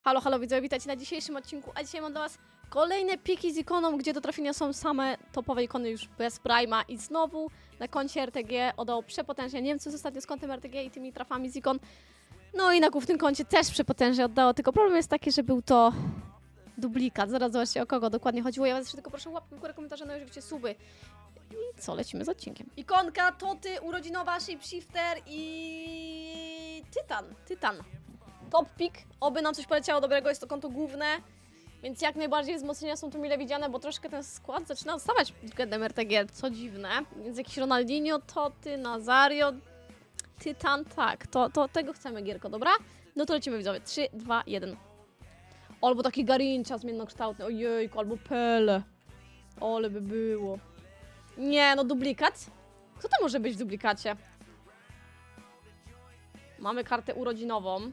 Halo, halo widzowie, witajcie na dzisiejszym odcinku, a dzisiaj mam dla was kolejne piki z ikoną, gdzie do trafienia są same topowe ikony już bez Prima i znowu na koncie RTG oddało przepotężnie. Nie wiem co jest ostatnio z kontem RTG i tymi trafami z ikon. No i na głównym koncie też przepotężnie oddało, tylko problem jest taki, że był to duplikat. Zaraz zobaczcie, o kogo dokładnie chodziło. Ja was jeszcze tylko proszę łapkę w górę, komentarze, no i oczywiście suby. I co, lecimy z odcinkiem. Ikonka, toty, urodzinowa, shapeshifter i... Tytan. Top pick, oby nam coś poleciało dobrego, jest to konto główne, więc jak najbardziej wzmocnienia są tu mile widziane, bo troszkę ten skład zaczyna odstawać względem RTG, co dziwne. Więc jakiś Ronaldinho, Toty, Nazario, Tytan, tak, to tego chcemy, gierko, dobra? No to lecimy widzowie, 3, 2, 1. Albo taki Garincha zmiennokształtny, ojejku, albo Pele. Ole by było. Nie, no duplikat? Kto to może być w duplikacie? Mamy kartę urodzinową.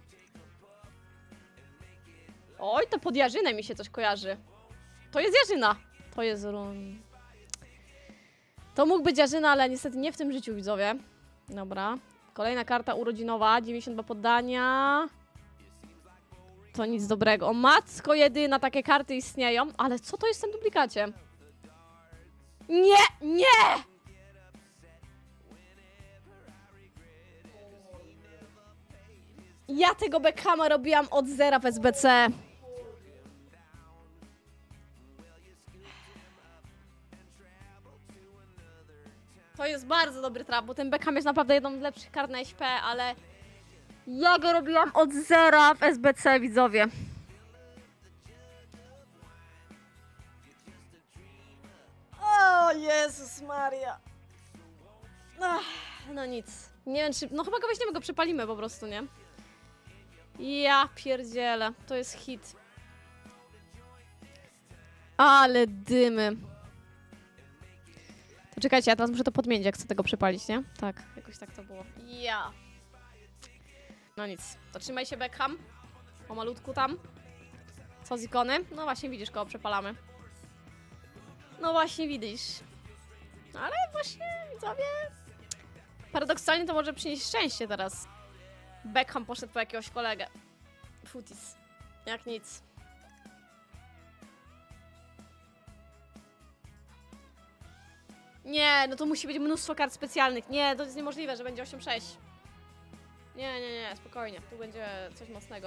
Oj, to pod Jarzynę mi się coś kojarzy. To jest Jarzyna. To jest Run. To mógł być Jarzyna, ale niestety nie w tym życiu, widzowie. Dobra. Kolejna karta urodzinowa. 92 poddania. To nic dobrego. O matko jedyna, takie karty istnieją. Ale co to jest w tym duplikacie? Nie! Nie! Ja tego Beckhama robiłam od zera w SBC. To jest bardzo dobry trap, bo ten Beckham jest naprawdę jedną z lepszych kart na SP, ale ja go robiłam od zera w SBC, widzowie. O Jezus Maria. Ach, no nic. Nie wiem czy... No chyba go weźmiemy, go przepalimy po prostu, nie? Ja pierdzielę. To jest hit. Ale dymy. To czekajcie, ja teraz muszę to podmienić, jak chcę tego przepalić, nie? Tak, jakoś tak to było. Ja. No nic. To trzymaj się Beckham. Pomalutku tam. Co z ikony? No właśnie widzisz, kogo przepalamy. No właśnie widzisz. Ale właśnie, widzowie... Paradoksalnie to może przynieść szczęście teraz. Beckham poszedł po jakiegoś kolegę. Futis. Jak nic. Nie, no to musi być mnóstwo kart specjalnych. Nie, to jest niemożliwe, że będzie 8-6. Nie, spokojnie. Tu będzie coś mocnego.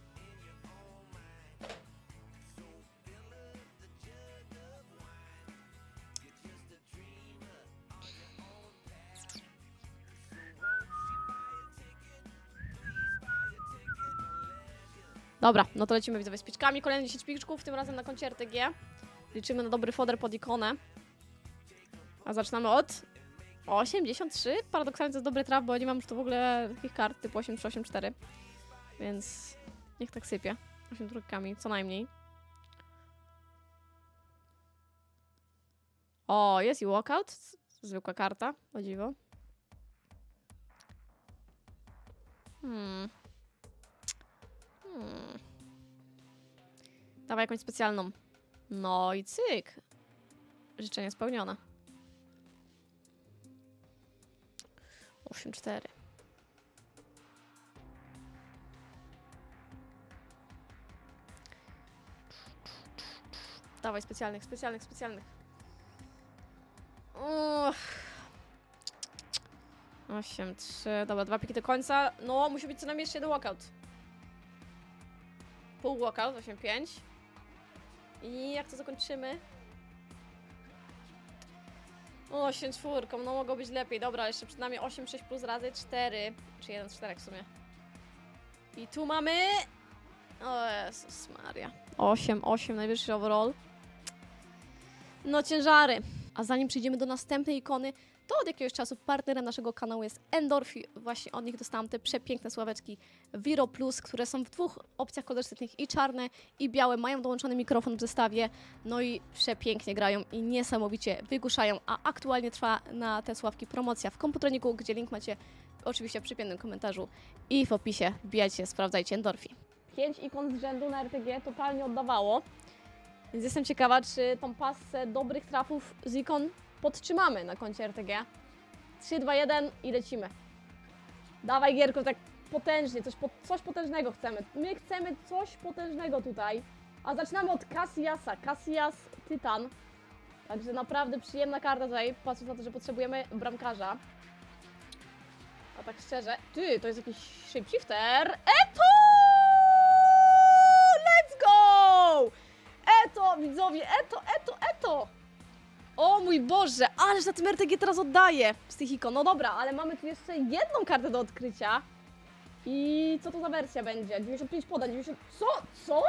Dobra, no to lecimy widzowie z piczkami. Kolejne 10 piczków, tym razem na koncie RTG. Liczymy na dobry foder pod ikonę. A zaczynamy od 83. Paradoksalnie to jest dobry traf, bo nie mam już tu w ogóle takich kart typu 8 3, 8 4. Więc niech tak sypie. 8 trójkami, co najmniej. O, jest i walkout. Zwykła karta, o dziwo. Dawaj jakąś specjalną. No i cyk. Życzenie spełnione. 8-4. Dawaj specjalnych. 8-3. Dobra, 2 piki do końca. No, musi być co najmniej jeszcze jeden walkout. Pół walkout, 8-5. I jak to zakończymy? O, 8-4, no mogło być lepiej. Dobra, jeszcze przed nami 8-6 plus razy 4. Czy 1-4 w sumie. I tu mamy... O Jezus Maria. 8-8, najwyższy overall. No ciężary. A zanim przejdziemy do następnej ikony, to od jakiegoś czasu partnerem naszego kanału jest Endorphi. Właśnie od nich dostałam te przepiękne sławeczki Viro Plus, które są w dwóch opcjach kolorystycznych, i czarne, i białe. Mają dołączony mikrofon w zestawie, no i przepięknie grają i niesamowicie wygłuszają. A aktualnie trwa na te sławki promocja w Komputroniku, gdzie link macie oczywiście w przypiętym komentarzu i w opisie. Wbijajcie, sprawdzajcie Endorphi. 5 ikon z rzędu na RTG totalnie oddawało, więc jestem ciekawa, czy tą pasę dobrych trafów z ikon podtrzymamy na koncie RTG. 3, 2, 1 i lecimy. Dawaj gierku, tak potężnie, coś potężnego chcemy. My chcemy coś potężnego tutaj. A zaczynamy od Cassiasa. Cassias Tytan. Także naprawdę przyjemna karta tutaj, patrząc na to, że potrzebujemy bramkarza. A tak szczerze, ty, to jest jakiś shapeshifter. Eto! Let's go! Eto, widzowie, eto! O mój Boże, ależ na tym RTG teraz oddaję, Psychiko. No dobra, ale mamy tu jeszcze jedną kartę do odkrycia. I co to za wersja będzie? 95 podań, 90... Co?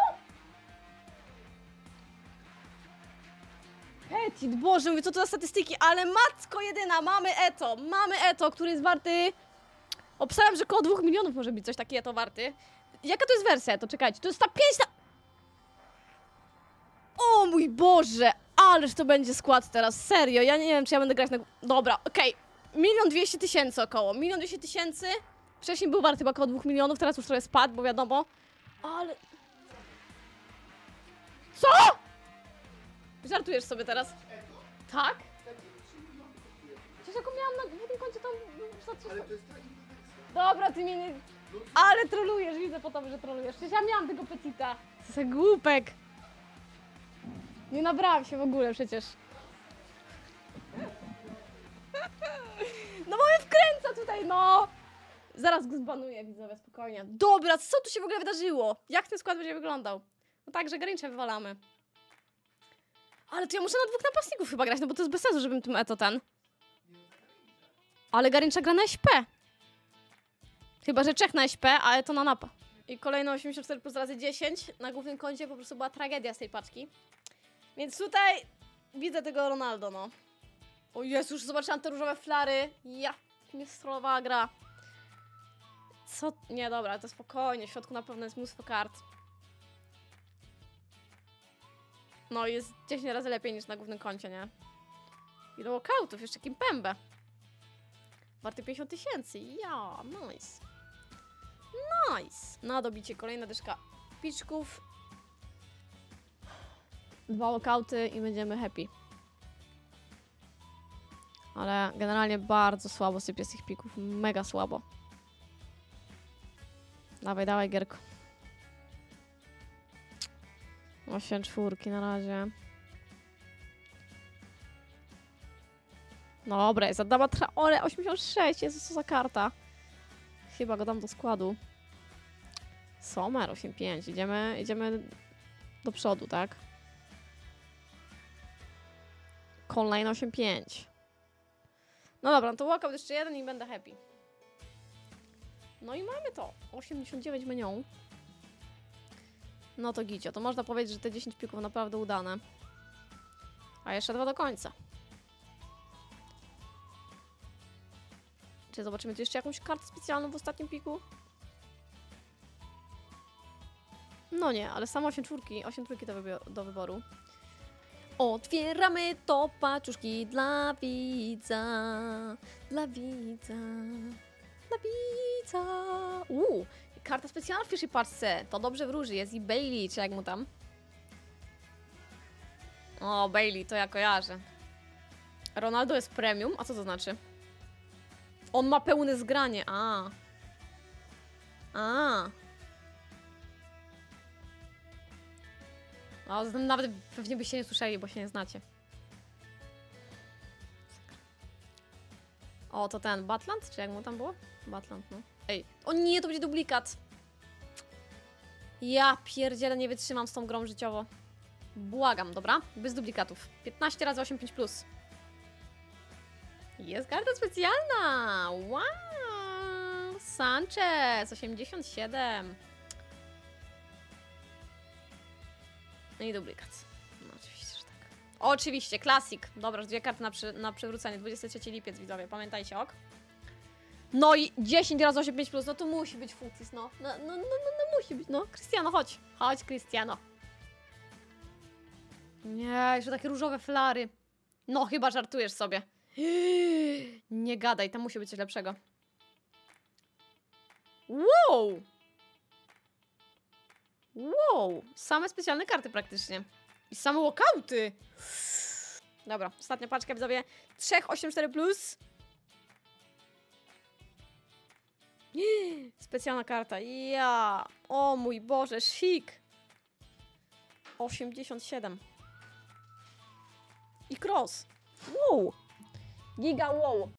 Petit, Boże, mówię, co to za statystyki, ale matko jedyna, mamy Eto, który jest warty... Obstawiam, że około 2 milionów może być coś takiego to warty. Jaka to jest wersja? To czekajcie, to jest ta 5 na... O mój Boże, ależ to będzie skład teraz, serio, ja nie wiem, czy ja będę grać na... Dobra, okej, 1 200 000 około, 1 200 000. Wcześniej był warty chyba około 2 milionów, teraz już trochę spadł, bo wiadomo. Ale... Co?! Żartujesz sobie teraz? Tak? Przecież jaką miałam na drugim koncie tam... Ale to jest ta inna wersja. Dobra, ty mnie nie... Ale trolujesz, widzę po tobie, że trolujesz. Przecież ja miałam tego Petita. Co za głupek. Nie nabrałam się w ogóle przecież. No bo mnie wkręca tutaj, no! Zaraz go zbanuję, widzowie, spokojnie. Dobra, co tu się w ogóle wydarzyło? Jak ten skład będzie wyglądał? No tak, że Grincha wywalamy. Ale to ja muszę na 2 napastników chyba grać, no bo to jest bez sensu, żebym tym Eto ten. Ale Grincha gra na SP. Chyba, że 3 na SP, a Eto na napad. I kolejne 84 plus razy 10 na głównym koncie po prostu była tragedia z tej paczki. Więc tutaj widzę tego Ronaldo, no. O Jezu, już zobaczyłam te różowe flary. Ja, mnie strollowała gra. Co? Nie, dobra, to spokojnie, w środku na pewno jest mnóstwo kart. No, jest 10 razy lepiej niż na głównym koncie, nie? I do walkoutów, jeszcze Kimpembe. Warty 50 000, ja, nice. Nice. Na dobicie kolejna dyszka piczków. 2 walkouty i będziemy happy. Ale generalnie bardzo słabo sypie z tych pików, mega słabo. Dawaj, Gierko. 8 czwórki na razie. Dobra, jest Adama Traore, 86, Jezus, co za karta. Chyba go dam do składu. Sommer, 85, idziemy do przodu, tak? Conline 85. No dobra, no to walkout jeszcze jeden i będę happy. No i mamy to. 89 menią. No to gicio, to można powiedzieć, że te 10 pików naprawdę udane. A jeszcze 2 do końca. Czy zobaczymy tu jeszcze jakąś kartę specjalną w ostatnim piku? No nie, ale samo 8 czwórki do wyboru. Otwieramy to paczuszki dla widza. Dla widza. Dla widza. Karta specjalna w pierwszej paczce. To dobrze wróży. Jest i Bailey, czy jak mu tam. O, Bailey, to ja kojarzę. Ronaldo jest premium. A co to znaczy? On ma pełne zgranie. A. A zatem nawet pewnie byście nie słyszeli, bo się nie znacie. O, to ten Batland? Czy jak mu tam było? Batland, no. Ej, o nie, to będzie duplikat. Ja pierdzielę, nie wytrzymam z tą grą życiowo. Błagam, dobra? Bez duplikatów. 15 razy 85 plus. Jest karta specjalna! Wow! Sanchez! 87. No i duplikat. No oczywiście, że tak. Oczywiście, klasik. Dobra, 2 karty na przywrócenie. 23 lipiec, widzowie. Pamiętajcie, ok? No i 10 razy 85 plus, no to musi być Futis, no. No musi być, no. Cristiano, chodź. Chodź, Cristiano. Nie, jeszcze takie różowe flary. No, chyba żartujesz sobie. Nie gadaj, tam musi być coś lepszego. Wow! Wow! Same specjalne karty praktycznie. I same walkouty. Dobra, ostatnia paczka, widzowie. 384 plus. Specjalna karta. Ja. O mój Boże, chic. 87. I cross. Wow. Giga wow.